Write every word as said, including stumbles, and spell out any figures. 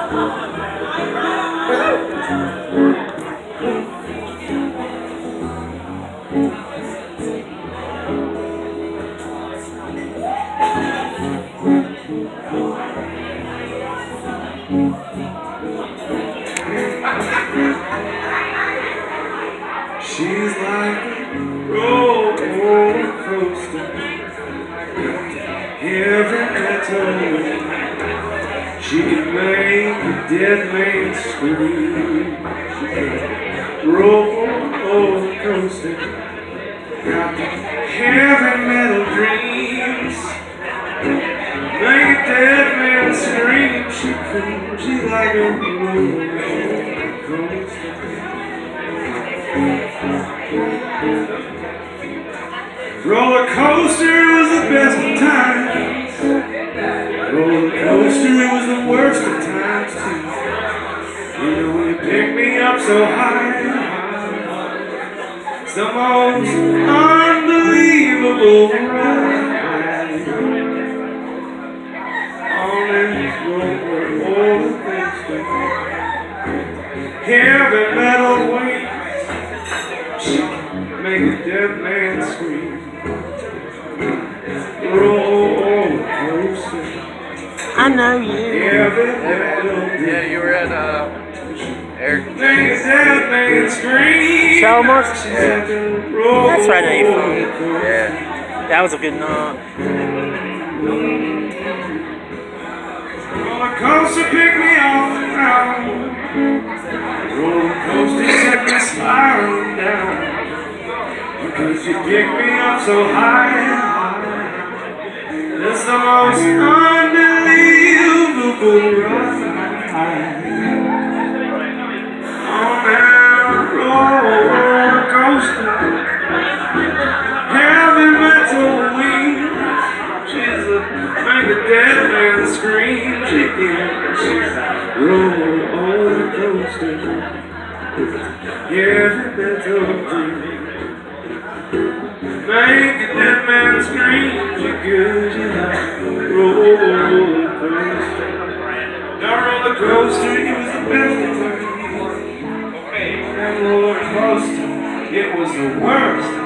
She's like a roller coaster, every metal. She can make a dead man scream. Roller coaster, got the heavy metal dreams. Make a dead man scream. She can, she's like a roller coaster. Roller coaster was the best of times. Roller coaster, it was the worst of times too. You know, when you pick me up so high, it's the most unbelievable ride on this roller coaster. Heavy metal weight, she can make a dead man scream. Roller coaster. I know you. Yeah, yeah, you were at uh, Eric. Make a dead man scream. So much. Yeah. That's right on your phone. Yeah. That was a good night. Roller coaster, pick me off the ground. Roller coaster, set me spiraling down. Because you pick me up so high. It's the most unbelievable ride on that roller coaster. Heavy metal wings. She's a make a dead man scream. She can. She's a roller coaster. Heavy metal wings. Make a dead man scream, you good, you like roller coaster. That roller coaster, it was the best of times. That roller coaster, it was the worst.